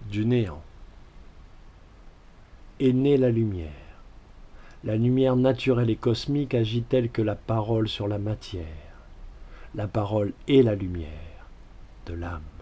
du néant. Est née la lumière naturelle et cosmique agit telle que la parole sur la matière. La parole est la lumière de l'âme.